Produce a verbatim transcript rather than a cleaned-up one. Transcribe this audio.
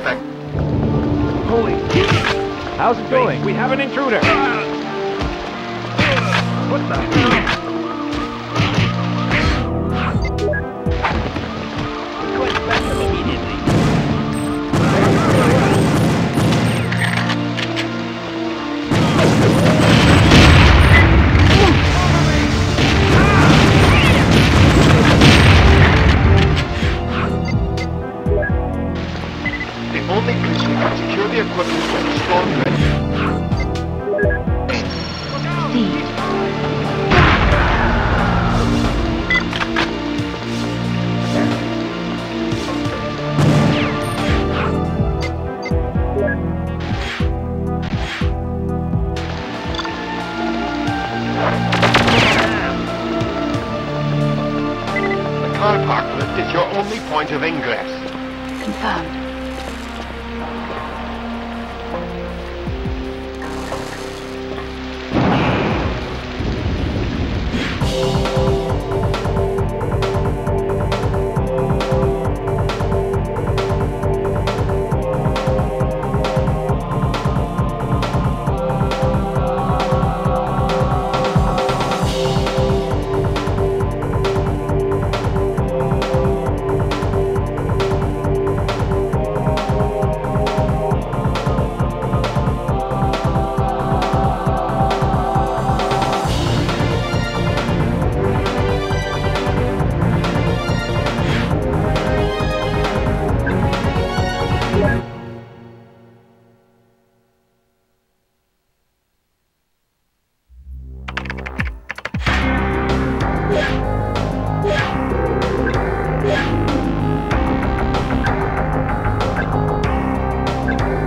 suspect. Holy shit! How's it going? We have an intruder! What the hell? Request backup immediately. The only place we can secure the equipment is the storm ready. The car park lift is your only point of ingress. Confirmed.